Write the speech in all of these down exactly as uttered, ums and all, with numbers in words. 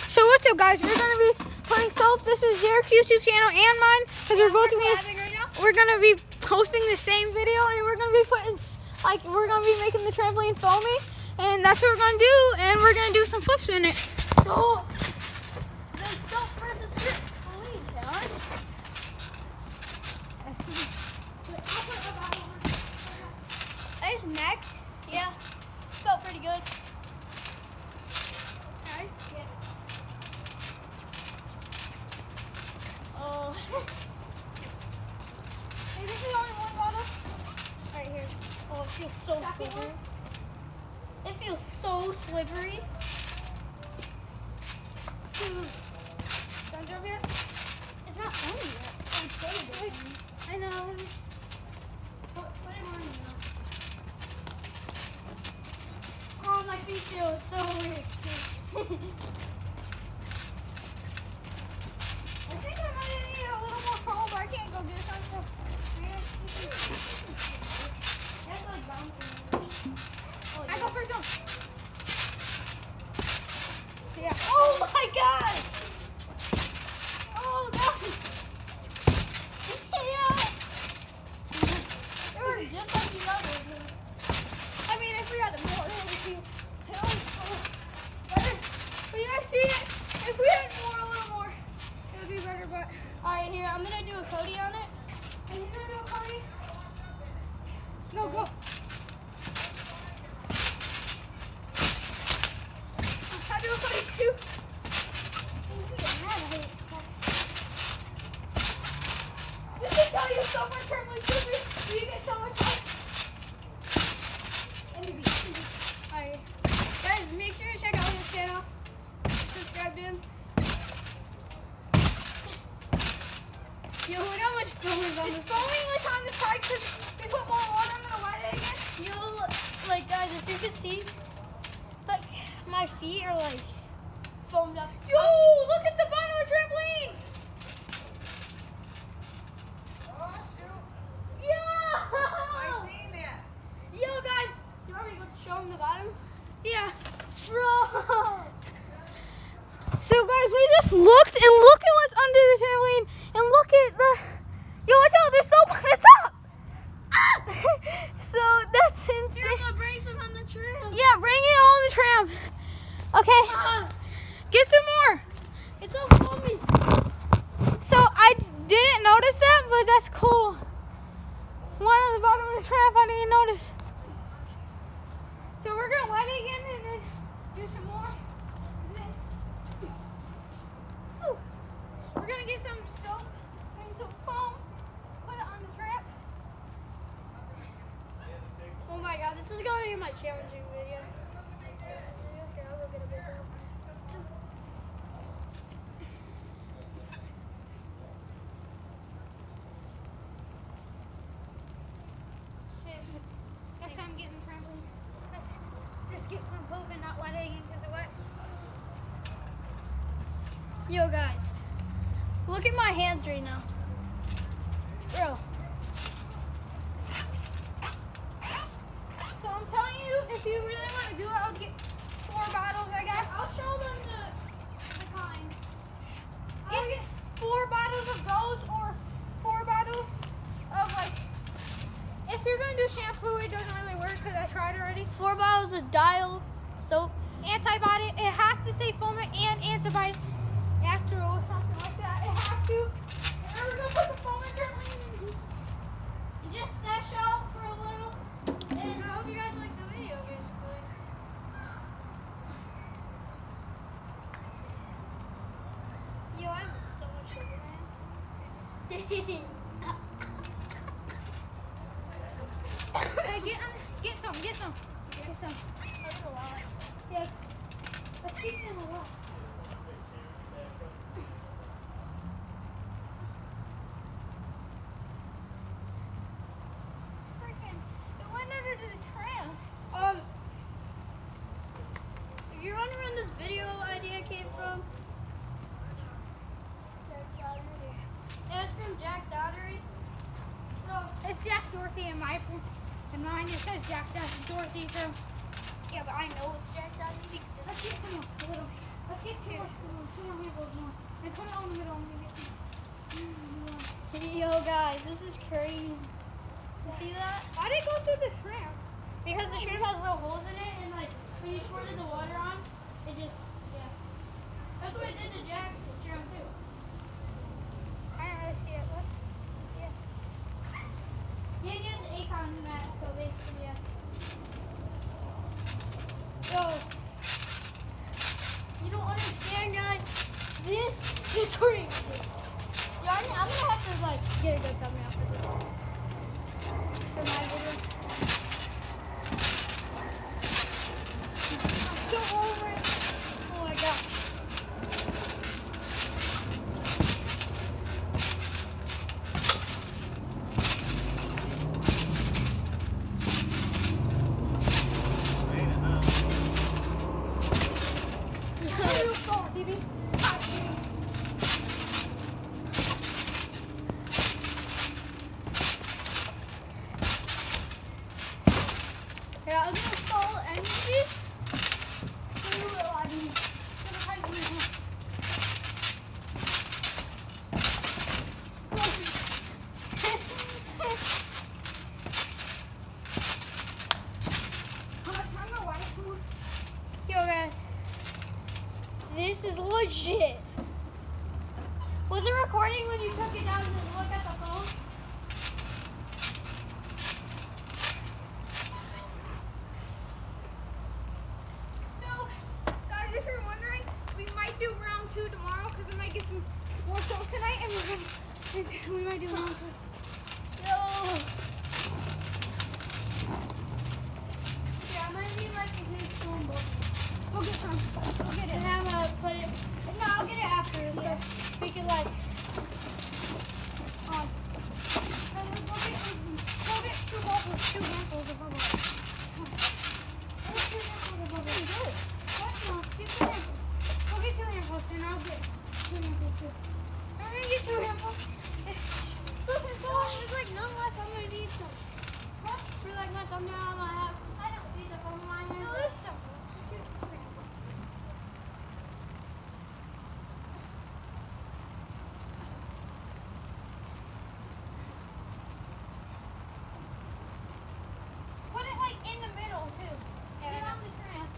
So what's up, guys? We're gonna be playing Soap. This is Derek's YouTube channel and mine, because we're both gonna right now. We're gonna be posting the same video, and we're gonna be putting like we're gonna be making the trampoline foamy, and that's what we're gonna do. And we're gonna do some flips in it. So the Soap versus trampoline challenge. I just necked. Yeah, felt pretty good. Alright. Yeah. Oh. Hey, this is only one bottle. Right here. Oh, it feels so Second slippery. It feels so slippery. Don't jump yet. It's not foamy yet. I'm so good. I know. Put, put it on now. Oh, my feet feel so weird too. I think I might need a little more foam, but I can't go get some. So That's like bouncing. Oh, I go first. Jump. Yeah. Oh my god! Oh no. Yeah! It was just like you know. I mean, if we had more, it would be better. But you guys see it? If we had more, a little more, it would be better. But Alright, here, I'm gonna do a Cody on it. and you gonna do a Cody? No, go. I do a Cody too. This is how you so much trampoline too. You get so much fun. Alright. Guys, make sure to check out his channel. Subscribe to him. Yo, look how much foam is on It's this. foaming like on the side because we put more water. I'm gonna wet it again. Yo, like, guys, if you could see, like, my feet are, like, foamed up. Yo, look at the bottom of the trampoline. Yo! seen that. Yo, guys, you want me to go show him the bottom? Yeah. Bro! So guys, we just looked and look at what's under the trampoline and look at the. Yo, watch out! There's soap on the top. Ah! So that's insane. Here, I'm gonna bring some on the tram. Yeah, bring it all in the tram. Okay. Ah, Get some more. it's all foamy. So I didn't notice that, but that's cool. One on the bottom of the tram, I didn't notice. So we're gonna wet it again and then do some more. And then, Whew. We're gonna get some soap and some foam, put it on the tram. Oh my god, this is gonna be my challenging video. Okay, I'll go get a big one. Next time getting the trampoline, let's just get some poop and not wet it again because it's wet. Yo, guys, look at my hands right now. Bro. So I'm telling you, if you really want to do it, I would get four bottles, I guess. I'll show them the, the kind. Get, get four bottles of those or four bottles of like, if you're going to do shampoo, it doesn't really work because I tried already. Four bottles of Dial soap. Antibiotic, it has to say foam and antibiotic after or something like that. It has to. And we're going to put the foam in trampoline. You just sesh out for a little. And I hope you guys like the video, basically. Yo, I have so much sugar, man. Hey, get, um, get some, get some. Get some. That's a lot. Yeah. Let's keep them a lot. Freaking, it went under the tram. Um, if you're wondering where this video idea came from, yeah, it's from Jack Daugherty. So, It's Jack Dorothy and my and mine. It says Jack Dorothy. So yeah, but I know it's Jack Daugherty. let's get some more. A little. Let's get two. Two more handfuls more. And put it on the middle. I'm gonna get two. Yo, guys, this is crazy. You see that? Why did it go through the shrimp? Because the shrimp has little holes in it, and like when you squirted the water on, it just, yeah. That's what it did to Jack's shrimp too. I don't really see it. What? Yeah. Yeah, he has acorns in that, so basically, yeah. Yo, you don't understand, guys. This is crazy. Yo, I'm, I'm gonna have to like get a good thumbnail for this. For my video. I'm so over it. Oh my god. Yeah, I'll do a full energy. Yo guys, this is legit. Was it recording when you took it down to look at the phone? So, guys, if you're wondering, we might do round two tomorrow because we might get some more salt tonight, and we're gonna we might do round two. Yo. Yeah, I might need like a huge phone book. Go get some. Go get it. And I'm gonna put it. No, I'll get it after. So we can like. On. Go get, go get two bubbles, two handfuls of bubbles. Go get two handfuls of bubbles. Good. What? No, get two handfuls. Go get two handfuls, and I'll get two handfuls too. I'm gonna get two handfuls. Look, it's all. There's like none left. I'm gonna need some. What? For like my thumbnail, I'm gonna have. I don't need the phone in my hand. No, there's some. Put it like in the middle too. Yeah, Get I on the shrimp.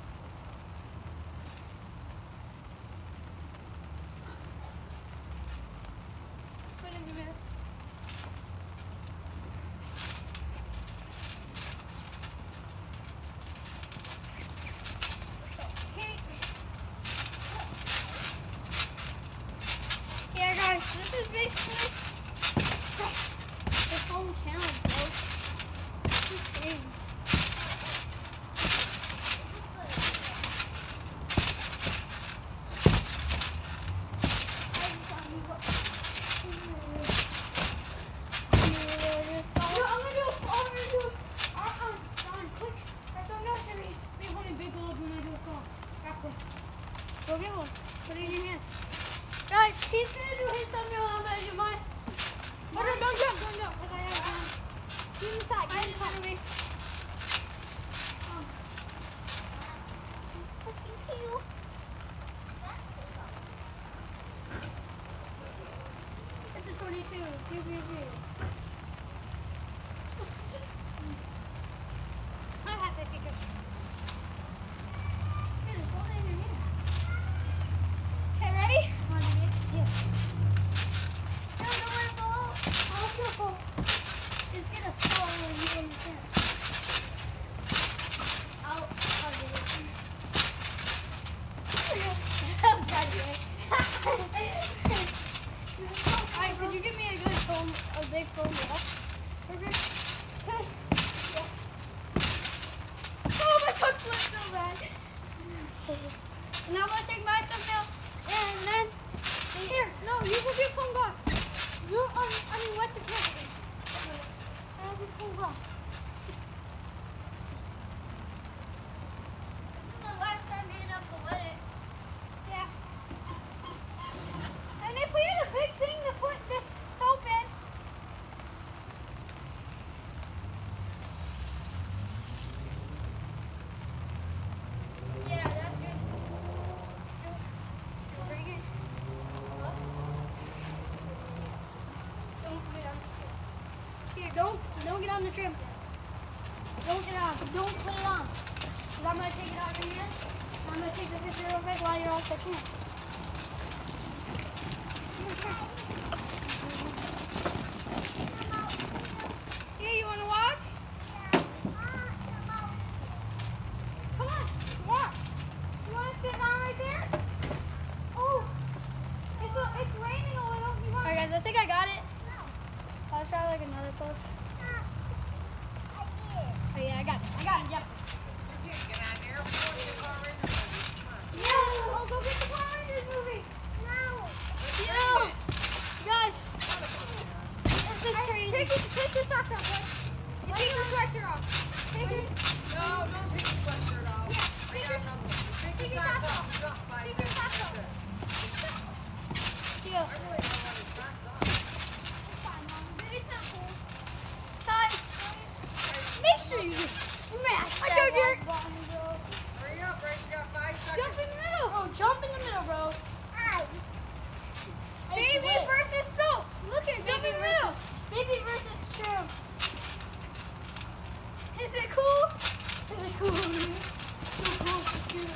Put it in the middle. Okay. Yeah, guys, this is basically this whole challenge, bro. This is crazy. No, I'm gonna do a, I'm gonna do a, uh, um, Don, click, or thumbnail should be, be holding big gloves when I do a song. After. Go get one. Put it in your hands. Guys, he's gonna do his thumbnail. I'm gonna do mine. Oh, no, don't jump, don't jump, because I have, um, get inside, I get just want inside. to be. Um, It's a twenty-two. Pew, pew, pew. I have to take a Here, just hold it in your hand. Okay, ready? Want to be? Yes. No, don't let it fall out. Oh, it's your fault. Just get a swallow and you in your hand. I'll, I'll get it. I'm graduating. Alright, could you give me a good phone, a big phone? don't don't get on the trampoline. Don't get on. Don't put it on. Cause I'm gonna take it out from here. I'm gonna take the picture real quick while you're all touching it. Yeah, you wanna watch? Come on, watch. You wanna sit down right there? Oh, it's a, it's raining a little. You want? Alright guys, I think I got it. I'll try like another pose. Oh yeah, I got it. I got it. Yep. No. Oh, go get the Power Rangers movie. Yo, guys, this is crazy. Take your, take your socks off, boy. You take your sweatshirt off. Take your, No, don't take your sweatshirt off. yeah, I take got your, another one. take your socks off. Take your socks off. Yo, I really don't want his socks on. It's fine, Mom. It's not cool. guys, make sure you just smash Let's that go, Derek. like button, bro. Hurry up, Ray. You got five seconds. Jump in the middle. Oh, jump in the middle, bro. Hey, Baby wait. versus soap. Look at jump in the middle. Baby versus Trim. Is it cool? Is it cool? So cool for Trim.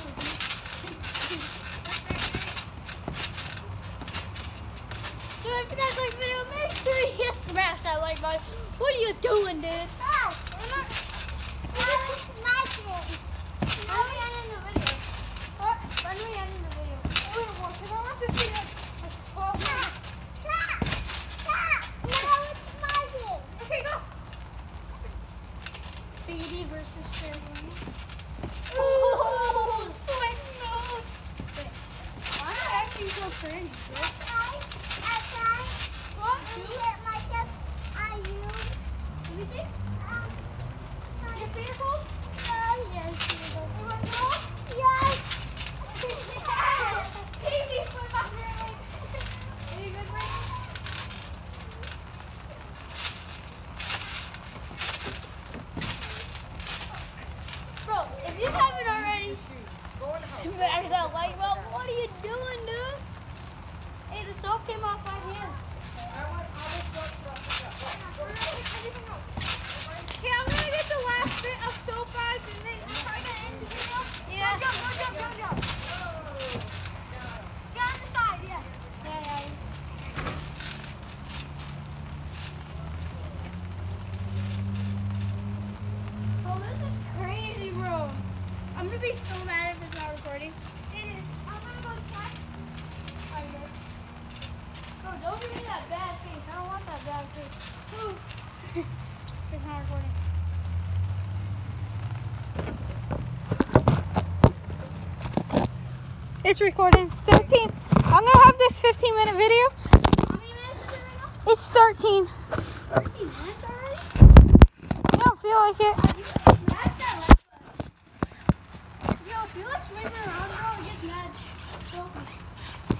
So if you guys like the video, make sure you hit smash that like button. What are you doing, dude? Oh, I'm not. I'm smashing. When we end the video? What? When we end the video? Wait, what? Because I want to see that. twelve minutes. Okay, go. Baby versus Trim. Ooh, sweat nose. Wait, why am I acting so cringy? Dude? What? Let me see. Your feet are cold? Yes. You want to go? Baby, flip off your leg. Are you good, Brandon? Bro, if you haven't already Go in the house. smashed that like button, what are you doing, dude? Hey, the soap came off my hand. I want all this stuff from We're gonna pick everything up. Okay, I'm gonna get the last bit of soap guys and then we're trying to end the video. Yeah. Go jump, go jump, go jump. Get on the side, yeah. Yeah, yeah. Oh, this is crazy, bro. I'm gonna be so mad if it's not recording. It is. I'm gonna go check. Are you good? No, don't give me that bad face. I don't want that bad face. Ooh. It's not recording. It's recording. It's thirteen. I'm gonna have this fifteen minute video. How many minutes is it right now? It's thirteen. thirteen minutes already? I don't feel like it. You smashed that like button. Yo, if you like swinging around, bro, it gets mad. Focus.